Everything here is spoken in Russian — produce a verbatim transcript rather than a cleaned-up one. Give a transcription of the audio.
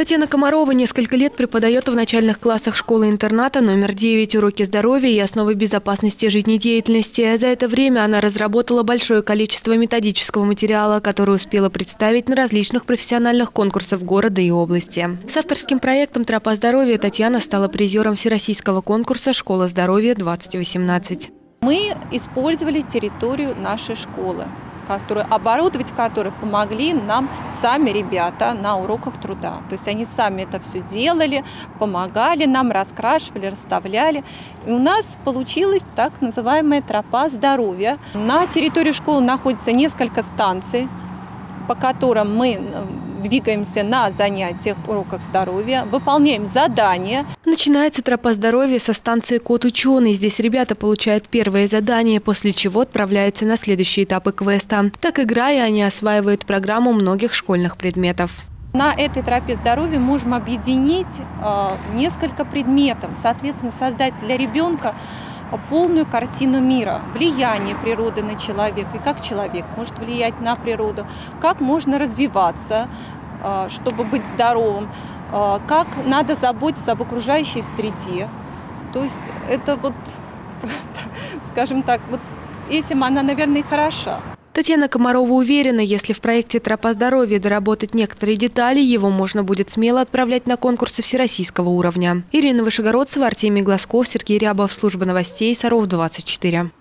Татьяна Комарова несколько лет преподает в начальных классах школы-интерната номер девять уроки здоровья и основы безопасности жизнедеятельности. За это время она разработала большое количество методического материала, который успела представить на различных профессиональных конкурсах города и области. С авторским проектом «Тропа здоровья» Татьяна стала призером всероссийского конкурса «Школа здоровья-двадцать восемнадцать». Мы использовали территорию нашей школы, которые, оборудовать которые помогли нам сами ребята на уроках труда. То есть они сами это все делали, помогали нам, раскрашивали, расставляли. И у нас получилась так называемая тропа здоровья. На территории школы находится несколько станций, по которым мы двигаемся на занятиях, уроках здоровья, выполняем задания. Начинается тропа здоровья со станции «Кот ученый». Здесь ребята получают первое задание, после чего отправляются на следующие этапы квеста. Так, играя, они осваивают программу многих школьных предметов. На этой тропе здоровья можем объединить э, несколько предметов, соответственно, создать для ребенка полную картину мира, влияние природы на человека, и как человек может влиять на природу, как можно развиваться, чтобы быть здоровым, как надо заботиться об окружающей среде. То есть это вот, скажем так, вот этим она, наверное, и хороша. Татьяна Комарова уверена, если в проекте «Тропа здоровья» доработать некоторые детали, его можно будет смело отправлять на конкурсы всероссийского уровня. Ирина Вышегородцева, Артемий Глазков, Сергей Рябов. Служба новостей Саров двадцать четыре.